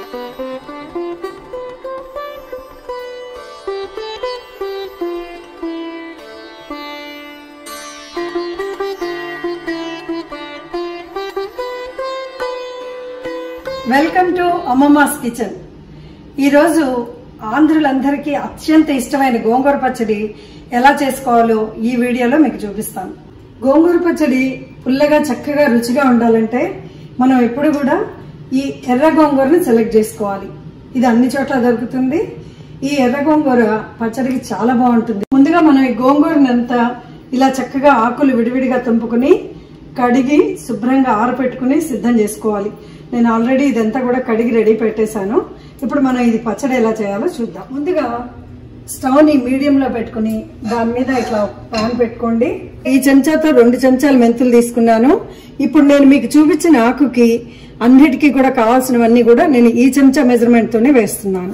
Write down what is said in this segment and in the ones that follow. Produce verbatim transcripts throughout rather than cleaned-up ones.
Welcome to అమ్మమ్మాస్ kitchen. ఈరోజు ఆంధ్రులందరికీ అత్యంత ఇష్టమైన గోంగూర పచ్చడి ఎలా చేసుకోవాలో ఈ వీడియోలో మీకు చూపిస్తాను. గోంగూర పచ్చడి పుల్లగా చక్కగా రుచిగా ఉండాలంటే మనం ఎప్పుడు కూడా ఈ ఎర్ర గోంగూరని సెలెక్ట్ చేసుకోవాలి. ఇది అన్ని చోట్ల దొరుకుతుంది. ఈ ఎర్ర గోంగూర పచ్చడికి చాలా బాగుంటుంది. ముందుగా మనం ఈ గోంగూరని అంతా ఇలా చక్కగా ఆకులు విడివిడిగా తుంపుకుని కడిగి శుభ్రంగా ఆరపెట్టుకుని సిద్ధం చేసుకోవాలి. నేను ఆల్రెడీ ఇదంతా కూడా కడిగి రెడీ పెట్టేశాను. ఇప్పుడు మనం ఇది పచ్చడి ఎలా చేయాలో చూద్దాం. ముందుగా స్టవ్ ని మీడియం లో పెట్టుకుని దాని మీద ఇట్లా పాన్ పెట్టుకోండి. ఈ చెంచాతో రెండు చెంచాలు మెంతులు తీసుకున్నాను. ఇప్పుడు నేను మీకు చూపించిన ఆకుకి అన్నిటికీ కూడా కావాల్సినవన్నీ కూడా నేను ఈ చెంచా మెజర్మెంట్ తోనే వేస్తున్నాను.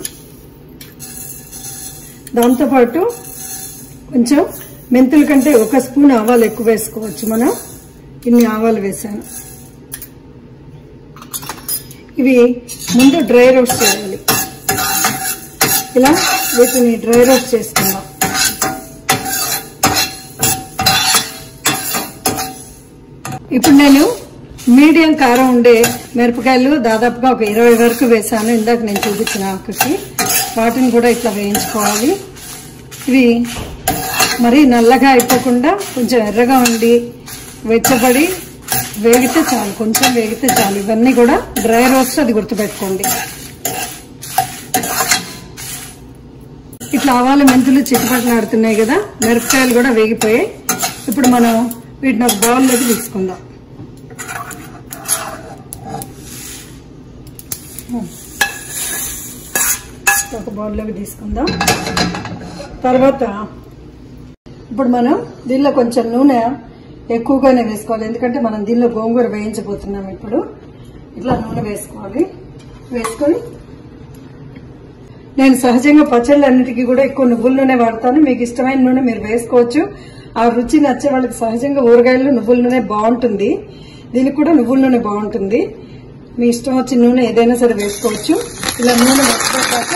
దాంతో పాటు కొంచెం మెంతుల కంటే ఒక స్పూన్ ఆవాలు ఎక్కువ వేసుకోవచ్చు. మనం ఇన్ని ఆవాలు వేసాను. ఇవి ముందు డ్రై రోస్ట్ చేయాలి. ఇలా వీటిని డ్రై రోస్ట్ చేసుకుందాం. ఇప్పుడు నేను మీడియం కారం ఉండే మిరపకాయలు దాదాపుగా ఒక ఇరవై వరకు వేసాను. ఇందాక నేను చూపించిన ఆకుకి వాటిని కూడా ఇట్లా వేయించుకోవాలి. ఇవి మరీ నల్లగా అయిపోకుండా కొంచెం ఎర్రగా ఉండి వెచ్చబడి వేగితే చాలు, కొంచెం వేగితే చాలు. ఇవన్నీ కూడా డ్రై రోస్ట్, అది గుర్తుపెట్టుకోండి. ఇట్లా ఆవాల మెంతులు చిట్టుపట్లాడుతున్నాయి కదా, మిరపకాయలు కూడా వేగిపోయాయి. ఇప్పుడు మనం వీటిని ఒక బౌల్లోకి తీసుకుందాం. ఒక బౌల్లోకి తీసుకుందాం. తర్వాత ఇప్పుడు మనం దీనిలో కొంచెం నూనె ఎక్కువగానే వేసుకోవాలి, ఎందుకంటే మనం దీనిలో గోంగూర వేయించబోతున్నాం. ఇప్పుడు ఇట్లా నూనె వేసుకోవాలి. వేసుకొని నేను సహజంగా పచ్చళ్ళన్నిటికీ కూడా ఎక్కువ నువ్వుల నూనె వాడతాను. మీకు ఇష్టమైన నూనె మీరు వేసుకోవచ్చు. ఆ రుచి నచ్చే వాళ్ళకి సహజంగా ఊరగాయలు నువ్వుల నూనె బాగుంటుంది. దీనికి కూడా నువ్వుల నూనె బాగుంటుంది. మీ ఇష్టం వచ్చిన నూనె ఏదైనా సరే వేసుకోవచ్చు. ఇలా నూనె వేసుకుంటాక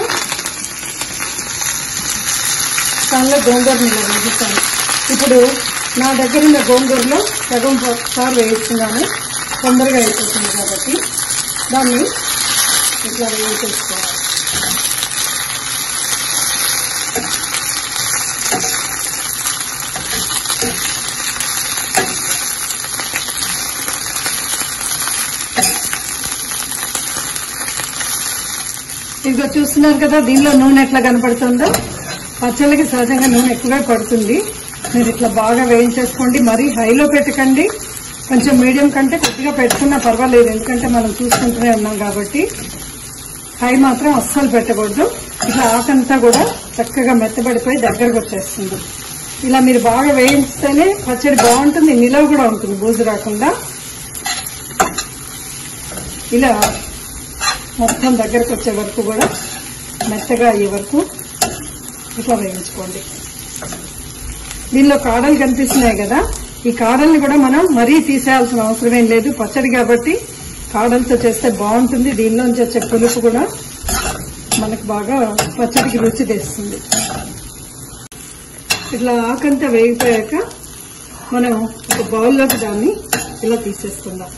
దానిలో గోంగూరని ఇలా వేగిస్తాను. ఇప్పుడు నా దగ్గర ఉన్న గోంగూరలో సగం సార్ వేయిస్తున్నాను, తొందరగా అయిపోతుంది కాబట్టి దాన్ని ఇట్లా వేయించేసుకోవాలి. ఇదిగో చూస్తున్నారు కదా దీనిలో నూనె ఎట్లా కనపడుతుందో. పచ్చళ్ళకి సహజంగా నూనె ఎక్కువగా పడుతుంది. మీరు ఇట్లా బాగా వేయించేసుకోండి. మరీ హైలో పెట్టకండి, కొంచెం మీడియం కంటే కొద్దిగా పెట్టుకున్నా పర్వాలేదు, ఎందుకంటే మనం చూసుకుంటూనే ఉన్నాం కాబట్టి. హై మాత్రం అస్సలు పెట్టకూడదు. ఇట్లా ఆకంతా కూడా చక్కగా మెత్తబడిపోయి దగ్గరకు వచ్చేస్తుంది. ఇలా మీరు బాగా వేయిస్తేనే పచ్చడి బాగుంటుంది, నిలవ కూడా ఉంటుంది, బూజు రాకుండా. ఇలా మొత్తం దగ్గరకు వచ్చే వరకు కూడా మెత్తగా అయ్యే వరకు ఇట్లా వేయించుకోండి. దీనిలో కాడలు కనిపిస్తున్నాయి కదా, ఈ కాడల్ని కూడా మనం మరీ తీసేయాల్సిన అవసరం ఏం లేదు. పచ్చడి కాబట్టి కాడలతో చేస్తే బాగుంటుంది. దీనిలోంచి వచ్చే పులుపు కూడా మనకు బాగా పచ్చడికి రుచి తెస్తుంది. ఇట్లా ఆకంతా వేగిపోయాక మనం ఒక బౌల్లోకి దాన్ని ఇలా తీసేసుకుందాం.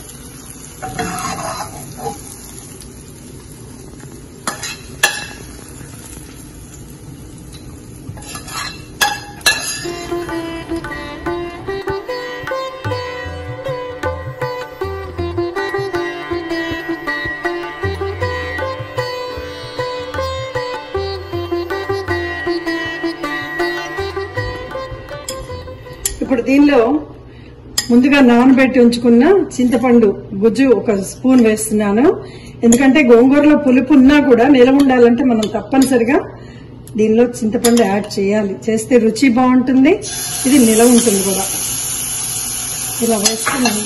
ఇప్పుడు దీనిలో ముందుగా నానబెట్టి ఉంచుకున్న చింతపండు గుజ్జు ఒక స్పూన్ వేస్తున్నాను. ఎందుకంటే గోంగూరలో పులుపు ఉన్నా కూడా నిలవ ఉండాలంటే మనం తప్పనిసరిగా దీనిలో చింతపండు యాడ్ చేయాలి. చేస్తే రుచి బాగుంటుంది, ఇది నిలవ ఉంటుంది కూడా. ఇలా వేసుకున్నాను.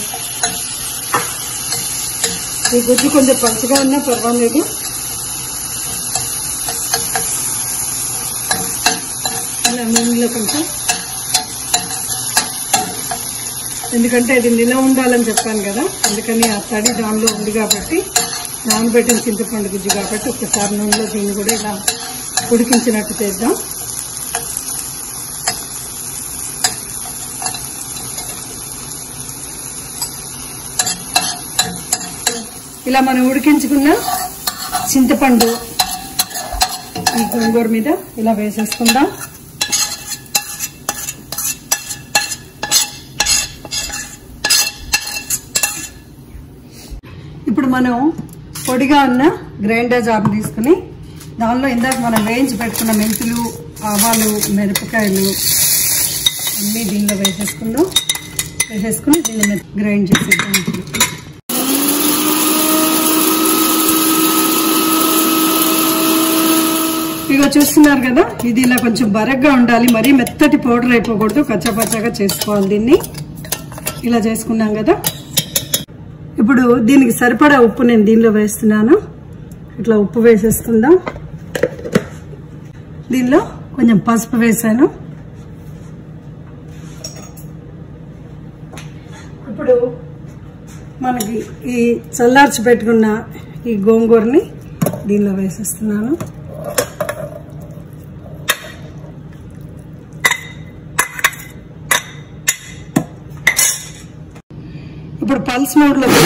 ఈ గుజ్జు కొంచెం పలుచగా ఉన్నా పర్వాలేదు. అలా నూనెలో కొంచెం, ఎందుకంటే ఇది నిలవ ఉండాలని చెప్పాను కదా, అందుకని ఆ తడి దానిలో ఉంది కాబట్టి నానబెట్టిన చింతపండు గుజ్జు కాబట్టి ఒకసారి నూనెలో దీన్ని కూడా ఇలా ఉడికించినట్టు చేద్దాం. ఇలా మనం ఉడికించుకున్న చింతపండు ఈ గోంగూర మీద ఇలా వేసేసుకుందాం. ఇప్పుడు మనం పొడిగా ఉన్న గ్రైండర్ జార్ తీసుకుని దానిలో ఇందాక మనం వేయించి పెట్టుకున్న మెంతులు, ఆవాలు, మిరపకాయలు అన్నీ దీనిలో వేసేసుకుందాం. వేసేసుకుని దీన్ని గ్రైండ్ చేసేద్దాం. ఇక చూస్తున్నారు కదా, ఇది ఇలా కొంచెం బరగ్గా ఉండాలి, మరీ మెత్తటి పౌడర్ అయిపోకూడదు, కచ్చాపచ్చాగా చేసుకోవాలి. దీన్ని ఇలా చేసుకున్నాం కదా. ఇప్పుడు దీనికి సరిపడా ఉప్పు నేను దీనిలో వేస్తున్నాను. ఇట్లా ఉప్పు వేసేసుకుందాం. దీనిలో కొంచెం పసుపు వేసాను. ఇప్పుడు మనకి ఈ చల్లార్చి పెట్టుకున్న ఈ గోంగూరని దీనిలో వేసేస్తున్నాను. ఇప్పుడు పల్స్ మోడ్ లో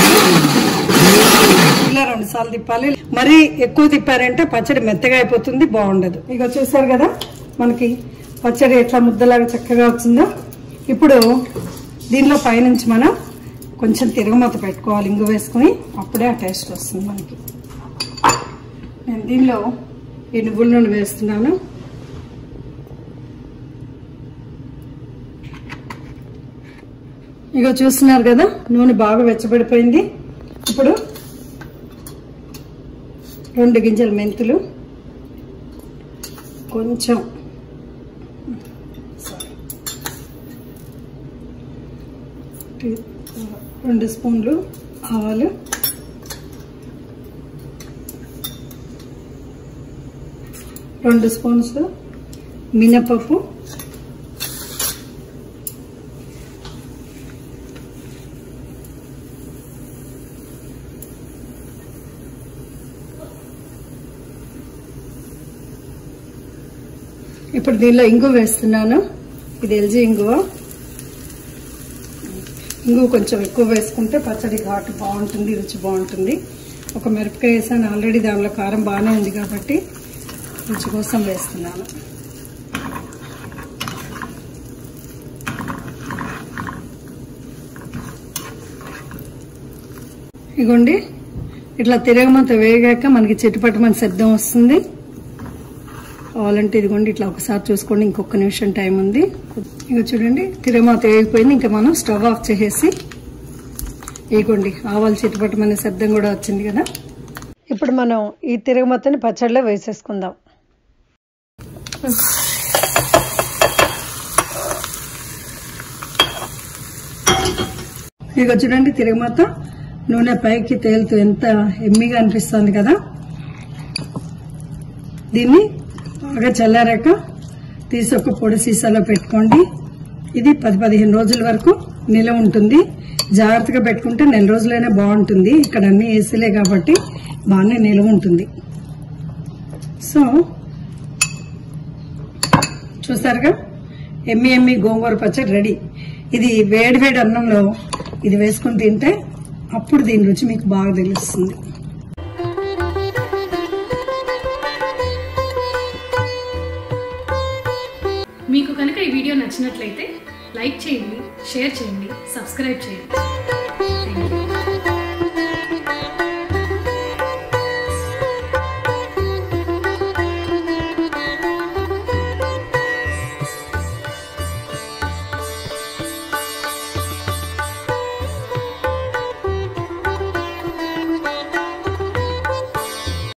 ఇలా రెండు సార్లు తిప్పాలి. మరీ ఎక్కువ తిప్పారంటే పచ్చడి మెత్తగా అయిపోతుంది, బాగుండదు. ఇక చూసారు కదా మనకి పచ్చడి ఎట్లా ముద్దలాగా చక్కగా వచ్చిందో. ఇప్పుడు దీనిలో పైనుంచి మనం కొంచెం తిరగమూత పెట్టుకోవాలి ఇంగు వేసుకుని, అప్పుడే ఆ టేస్ట్ వస్తుంది మనకి. నేను దీనిలో ఈ నువ్వుల నూనె వేస్తున్నాను. ఇక చూస్తున్నారు కదా నూనె బాగా వెచ్చబడిపోయింది. ఇప్పుడు రెండు గింజల మెంతులు, కొంచెం రెండు స్పూన్లు ఆవాలు, రెండు స్పూన్స్ మినపప్పు, ఇప్పుడు దీనిలో ఇంగు వేస్తున్నాను. ఇది ఎల్జీ ఇంగువ. ఇంగు కొంచెం ఎక్కువ వేసుకుంటే పచ్చడి ఘాటు బాగుంటుంది, రుచి బాగుంటుంది. ఒక మిరపకాయ వేసాను ఆల్రెడీ, దానిలో కారం బాగానే ఉంది కాబట్టి రుచి కోసం వేస్తున్నాను. ఇగోండి ఇట్లా తిరగమంత వేగాక మనకి చిట్టుపట్టమని శబ్దం వస్తుంది. కావాలంటే ఇదిగోండి ఇట్లా ఒకసారి చూసుకోండి, ఇంకొక నిమిషం టైం ఉంది. ఇక చూడండి తిరగమాత వేగిపోయింది. ఇంకా మనం స్టవ్ ఆఫ్ చేసేసి ఇగోండి ఆవాలు చిట్టుపట్టమనే శబ్దం కూడా వచ్చింది కదా. ఇప్పుడు మనం ఈ తిరగమాతని పచ్చడిలో వేసేసుకుందాం. ఇక చూడండి తిరగమాత నూనె పైకి తేలుతూ ఎంత ఎమ్మిగా అనిపిస్తుంది కదా. దీన్ని బాగా చల్లారాక తీసి ఒక పొడి సీసాలో పెట్టుకోండి. ఇది పది పదిహేను రోజుల వరకు నిలవ ఉంటుంది. జాగ్రత్తగా పెట్టుకుంటే నెల రోజులైనా బాగుంటుంది. ఇక్కడ అన్ని ఏసీలే కాబట్టి బాగానే నిలవ ఉంటుంది. సో చూసారుగా ఎమ్మి ఎమ్మి గోంగూర పచ్చడి రెడీ. ఇది వేడి వేడి అన్నంలో ఇది వేసుకుని తింటే అప్పుడు దీని రుచి మీకు బాగా తెలుస్తుంది. మీకు కనుక ఈ వీడియో నచ్చినట్లయితే లైక్ చేయండి, షేర్ చేయండి, సబ్స్క్రైబ్ చేయండి.